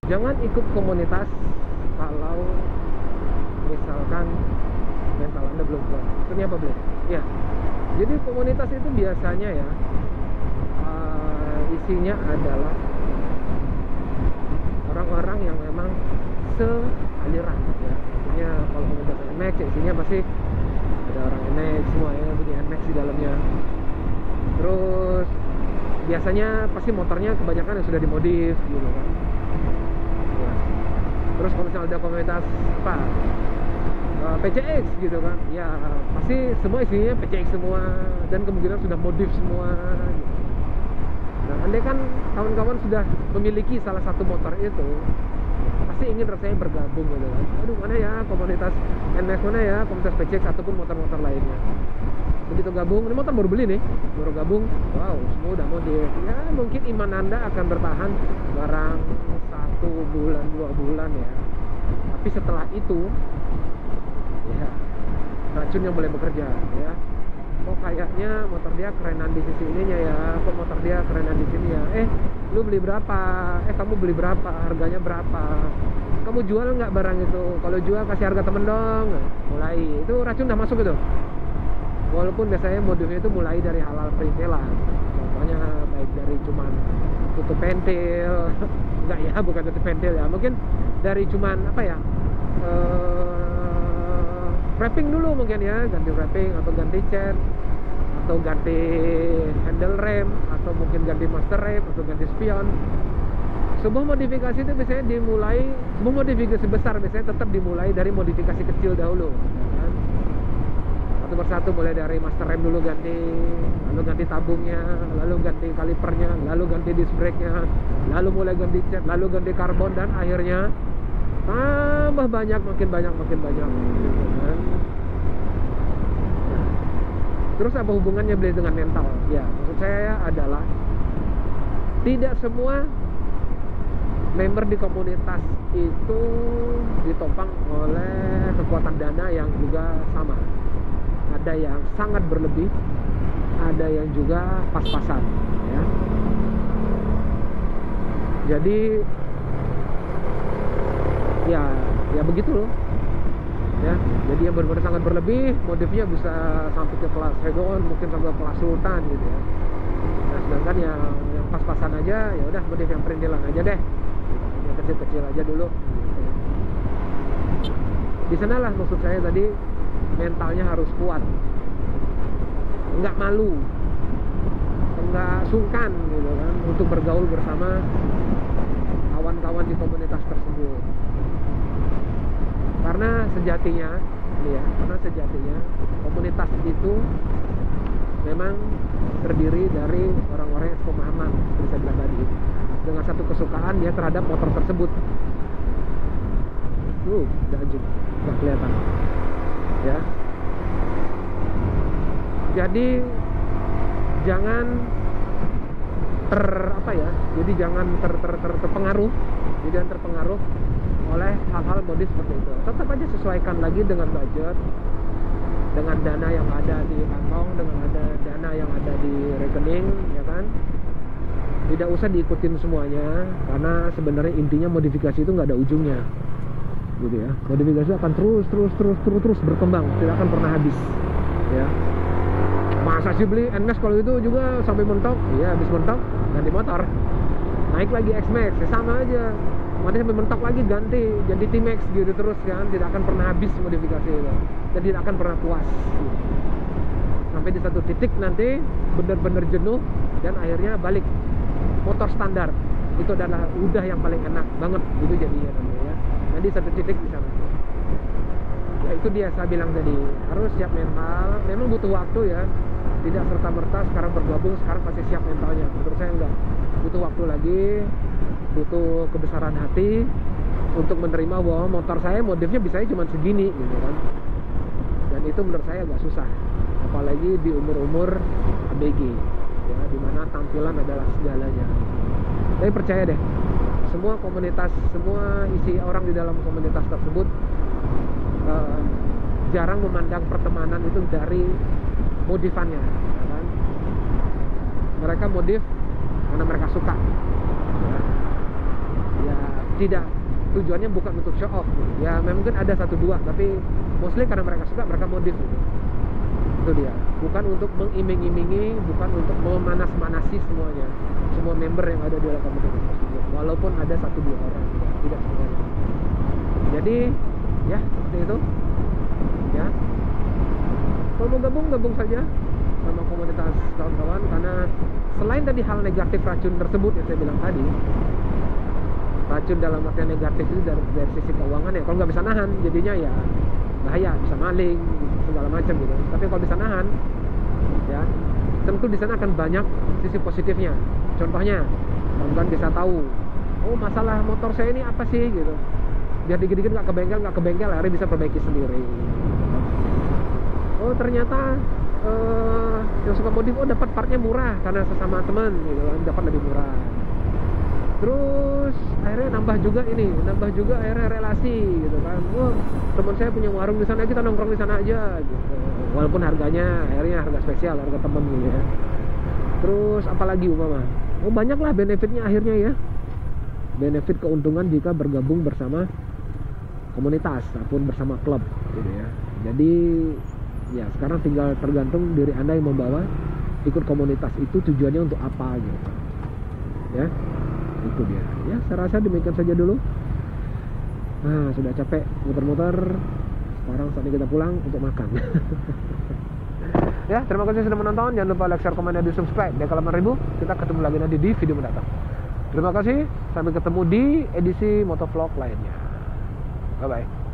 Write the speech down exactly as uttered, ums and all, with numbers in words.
Jangan ikut komunitas kalau misalkan mental Anda belum kuat. Ternyata boleh. Ya. Jadi komunitas itu biasanya ya uh, isinya adalah orang-orang yang memang sealiran ya. Artinya kalau komunitas N M A X ya, isinya pasti ada orang N M A X semua ya, punya N M A X di dalamnya. Terus biasanya pasti motornya kebanyakan yang sudah dimodif gitu kan. Ya. Terus kalau misalnya ada komunitas apa uh, P C X gitu kan, ya pasti semua isinya P C X semua dan kemungkinan sudah modif semua gitu. Nah, andai kan kawan-kawan sudah memiliki salah satu motor itu, pasti ingin rasanya bergabung gitu kan. Aduh, mana ya komunitas N M A X, mana ya komunitas P C X ataupun motor-motor lainnya. Begitu gabung, ini motor baru beli nih, baru gabung, wow, semua udah modif. Ya mungkin iman Anda akan bertahan barang satu bulan, dua bulan ya. Tapi setelah itu, ya racun yang mulai bekerja ya. Oh kayaknya motor dia kerenan di sisi ininya ya, kok motor dia kerenan di sini ya. Eh, lu beli berapa? Eh, kamu beli berapa? Harganya berapa? Kamu jual nggak barang itu? Kalau jual kasih harga temen dong. Mulai itu racun udah masuk gitu. Walaupun biasanya modifnya itu mulai dari hal-hal perintilan. Contohnya baik dari cuman tutup pentil, enggak ya, bukan tutup pentil ya. Mungkin dari cuman apa ya? Uh, wrapping dulu mungkin ya, ganti wrapping atau ganti cat atau ganti handle rem atau mungkin ganti master rem atau ganti spion. Sebuah modifikasi itu biasanya dimulai, sebuah modifikasi besar biasanya tetap dimulai dari modifikasi kecil dahulu kan? Satu persatu, mulai dari master rem dulu ganti, lalu ganti tabungnya, lalu ganti kalipernya, lalu ganti disc brake-nya, lalu mulai ganti cat, lalu ganti karbon, dan akhirnya tambah banyak, makin banyak, makin banyak gitu kan. Terus apa hubungannya beli dengan mental? Ya, maksud saya adalah tidak semua member di komunitas itu ditopang oleh kekuatan dana yang juga sama. Ada yang sangat berlebih, ada yang juga pas-pasan ya. Jadi ya ya begitu loh ya. Jadi yang benar-benar sangat berlebih, modifnya bisa sampai ke kelas Regon, mungkin sampai ke kelas Sultan gitu ya. Nah, sedangkan yang yang pas-pasan aja ya udah modif yang perintilan aja deh, yang kecil-kecil aja dulu gitu. Di sanalah maksud saya tadi, mentalnya harus kuat, nggak malu, nggak sungkan gitu kan untuk bergaul bersama kawan-kawan di komunitas tersebut. Karena sejatinya, ya, karena sejatinya komunitas itu memang terdiri dari orang-orang yang sepemahaman, seperti saya bilang tadi, dengan satu kesukaan ya terhadap motor tersebut. Uh, udah anjing, nggak kelihatan. Ya, jadi jangan ter apa ya, jadi jangan ter, ter, ter, terpengaruh, jadi terpengaruh oleh hal-hal modif seperti itu. Tetap aja sesuaikan lagi dengan budget, dengan dana yang ada di kantong, dengan ada dana yang ada di rekening, ya kan. Tidak usah diikutin semuanya, karena sebenarnya intinya modifikasi itu nggak ada ujungnya. Gitu ya, modifikasi akan terus terus terus terus terus berkembang, tidak akan pernah habis ya. Masa sih beli N M A X kalau itu juga sampai mentok? Iya, habis mentok ganti motor, naik lagi X Max ya, sama aja, nanti sampai mentok lagi ganti jadi T Max gitu terus kan. Tidak akan pernah habis modifikasi itu dan tidak akan pernah puas gitu. Sampai di satu titik nanti benar-benar jenuh dan akhirnya balik motor standar. Itu adalah udah yang paling enak banget itu jadinya namanya ya. Nanti satu titik di sana. Ya itu dia saya bilang tadi, harus siap mental. Memang butuh waktu ya. Tidak serta-merta sekarang bergabung sekarang pasti siap mentalnya. Menurut saya enggak. Butuh waktu lagi, butuh kebesaran hati untuk menerima bahwa motor saya modifnya bisa cuma segini gitu kan. Dan itu menurut saya agak susah. Apalagi di umur-umur A B G ya, dimana tampilan adalah segalanya. Tapi percaya deh, semua komunitas, semua isi orang di dalam komunitas tersebut uh, jarang memandang pertemanan itu dari modifannya, kan? Mereka modif karena mereka suka. Ya, ya tidak, tujuannya bukan untuk show off. Ya mungkin ada satu dua, tapi mostly karena mereka suka, mereka modif gitu. Itu dia, bukan untuk mengiming-imingi, bukan untuk memanas-manasi semuanya, semua member yang ada di dalam komunitas tersebut, walaupun ada satu dua orang, ya, tidak semuanya. Jadi ya seperti itu ya. Kalau mau gabung, gabung saja sama komunitas kawan-kawan, karena selain tadi hal negatif racun tersebut yang saya bilang tadi, racun dalam artian negatif itu dari, dari sisi keuangan ya, kalau nggak bisa nahan jadinya ya bahaya, bisa maling segala macam gitu. Tapi kalau bisa nahan ya, tentu di sana akan banyak sisi positifnya. Contohnya kawan-kawan bisa tahu, oh masalah motor saya ini apa sih gitu, biar dikit-dikit nggak ke bengkel, nggak ke bengkel, akhirnya bisa perbaiki sendiri. Oh ternyata uh, yang suka modif, oh dapat partnya murah karena sesama teman gitu kan, dapat lebih murah. Terus akhirnya nambah juga ini, nambah juga akhirnya relasi gitu kan. Oh teman saya punya warung di sana, kita nongkrong di sana aja gitu. Walaupun harganya akhirnya harga spesial, harga temen gitu ya. Terus apalagi umpama, oh banyak lah benefitnya akhirnya ya. Benefit keuntungan jika bergabung bersama komunitas ataupun bersama klub gitu ya. Jadi ya sekarang tinggal tergantung diri Anda yang membawa ikut komunitas itu tujuannya untuk apa gitu ya. Itu dia ya, saya rasa demikian saja dulu. Nah sudah capek muter-muter, sekarang saatnya kita pulang untuk makan. Ya terima kasih sudah menonton, jangan lupa like, share, komen, dan di subscribe. Dan kalau ribu kita ketemu lagi nanti di video mendatang. Terima kasih, sampai ketemu di edisi motovlog lainnya. Bye bye.